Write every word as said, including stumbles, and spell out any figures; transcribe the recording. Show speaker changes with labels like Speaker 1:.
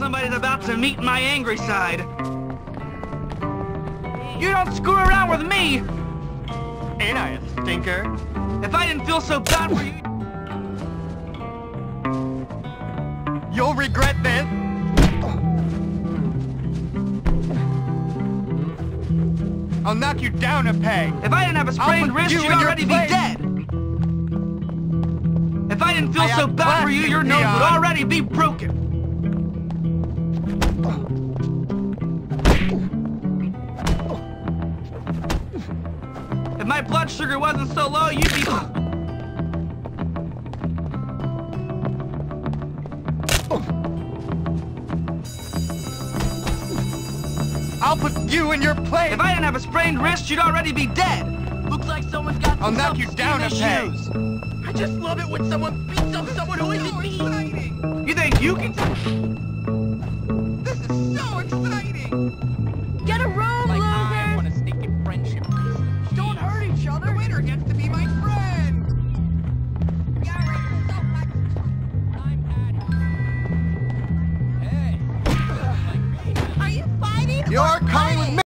Speaker 1: somebody's about to meet my angry side. You don't screw around with me!
Speaker 2: Ain't I a stinker?
Speaker 1: If I didn't feel so bad for you...
Speaker 2: You'll regret this! I'll knock you down a peg!
Speaker 1: If I didn't have a sprained wrist,
Speaker 2: you
Speaker 1: you'd
Speaker 2: in your
Speaker 1: already be
Speaker 2: place.
Speaker 1: dead! If I didn't feel
Speaker 2: I
Speaker 1: so
Speaker 2: have
Speaker 1: bad for you,
Speaker 2: plastic,
Speaker 1: your nose
Speaker 2: Leon.
Speaker 1: would already be broken! If my blood sugar wasn't so low, you'd be...
Speaker 2: I'll put you in your place!
Speaker 1: If I didn't have a sprained wrist, you'd already be dead!
Speaker 3: Looks like someone's got
Speaker 2: I'll
Speaker 3: some
Speaker 2: knock you down a peg!
Speaker 3: issues. I just love it when someone beats up someone who isn't me.
Speaker 1: You think you can...
Speaker 2: This is so exciting!
Speaker 3: Get a room,
Speaker 4: Like
Speaker 3: loser!
Speaker 4: I want a stinking friendship bracelet.
Speaker 3: Don't hurt each other.
Speaker 4: The winner gets to